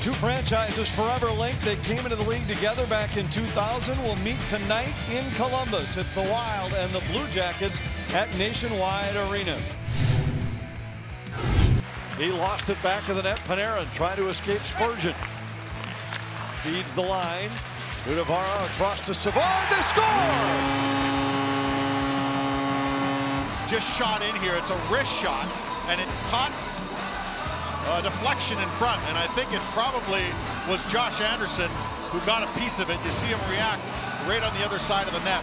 Two franchises forever linked. They came into the league together back in 2000. Will meet tonight in Columbus. It's the Wild and the Blue Jackets at Nationwide Arena. He lost it back of the net. Panarin trying to escape Spurgeon. Feeds the line. Udavara across to Savard. They score! Just shot in here. It's a wrist shot, and it caught a deflection in front, and I think it probably was Josh Anderson who got a piece of it. You see him react right on the other side of the net.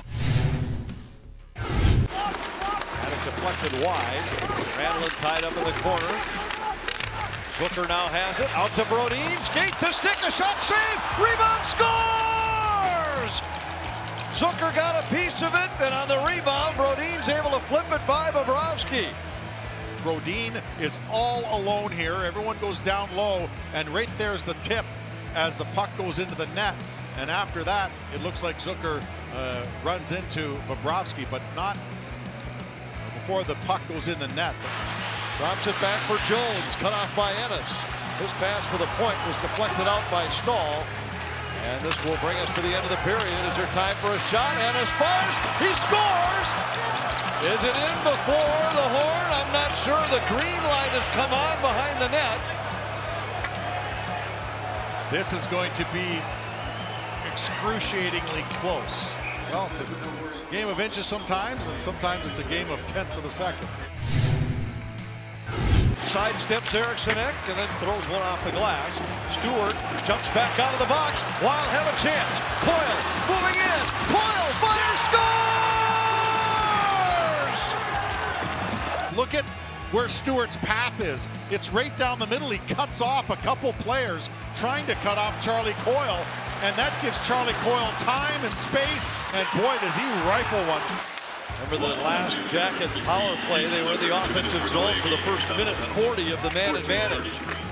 And it's deflected wide. Randall tied up in the corner. Zucker now has it. Out to Brodin. Skate to stick. A shot save. Rebound scores! Zucker got a piece of it, and on the rebound, Brodin's able to flip it by Bobrovsky. Brodin is all alone here. Everyone goes down low, and right there's the tip as the puck goes into the net. And after that, it looks like Zucker runs into Bobrovsky, but not before the puck goes in the net. Drops it back for Jones, cut off by Ennis. His pass for the point was deflected out by Stahl. And this will bring us to the end of the period. Is there time for a shot? Ennis fires. He scores! Is it in before the horn? I'm not sure. The green light has come on behind the net. This is going to be excruciatingly close. Well, it's a game of inches sometimes, and sometimes it's a game of tenths of a second. Sidesteps Eriksson Ek and then throws one off the glass. Stewart jumps back out of the box. Wild have a chance. Coyle moving in. Coyle fires, scores! Look at where Stewart's path is. It's right down the middle. He cuts off a couple players trying to cut off Charlie Coyle, and that gives Charlie Coyle time and space, and boy, does he rifle one. Remember the last Jacket power play, they were in the offensive zone for the first minute 40 of the man advantage.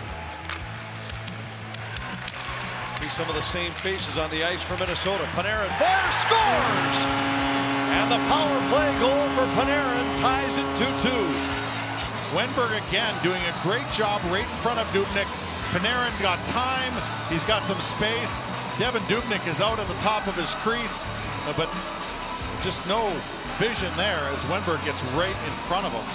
See some of the same faces on the ice for Minnesota. Panarin fires, scores! And the power play goal for Panarin ties it 2-2. Wenberg again doing a great job right in front of Dubnyk. Panarin got time, he's got some space. Devin Dubnyk is out at the top of his crease, but just no vision there as Wenberg gets right in front of him.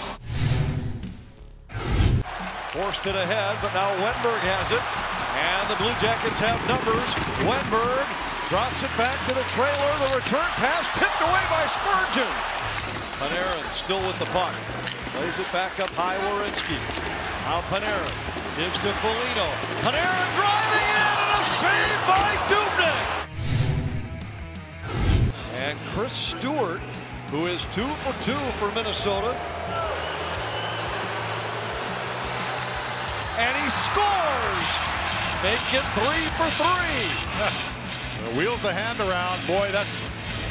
Forced it ahead, but now Wenberg has it. And the Blue Jackets have numbers. Wenberg drops it back to the trailer. The return pass tipped away by Spurgeon. Panarin still with the puck. Plays it back up high, Werenski. Now Panarin gives to Foligno. Panarin driving in and a save by Dubnyk. And Chris Stewart, who is 2 for 2 for Minnesota. And he scores! Make it 3 for 3. Wheels the hand around. Boy, that's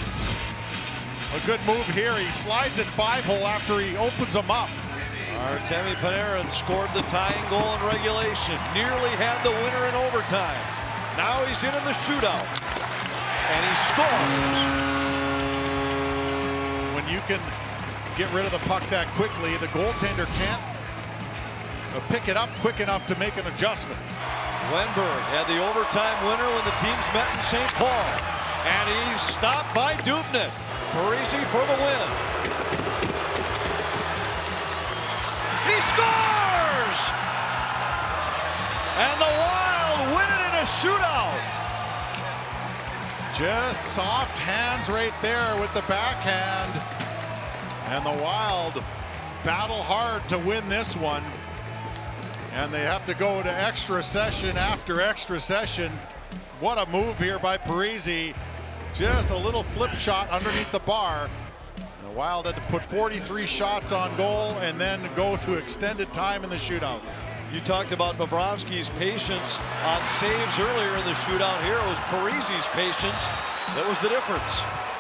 a good move here. He slides it 5-hole after he opens them up. Artemi Panarin scored the tying goal in regulation. Nearly had the winner in overtime. Now he's in the shootout. And he scores. When you can get rid of the puck that quickly, the goaltender can't pick it up quick enough to make an adjustment. Wenberg had the overtime winner when the teams met in St. Paul. And he's stopped by Dubnyk. Parise for the win. He scores! And the Wild win it in a shootout. Just soft hands right there with the backhand. And the Wild battle hard to win this one. And they have to go to extra session after extra session. What a move here by Parise. Just a little flip shot underneath the bar. The Wild had to put 43 shots on goal and then go to extended time in the shootout. You talked about Bobrovsky's patience on saves earlier in the shootout. Here it was Parise's patience that was the difference.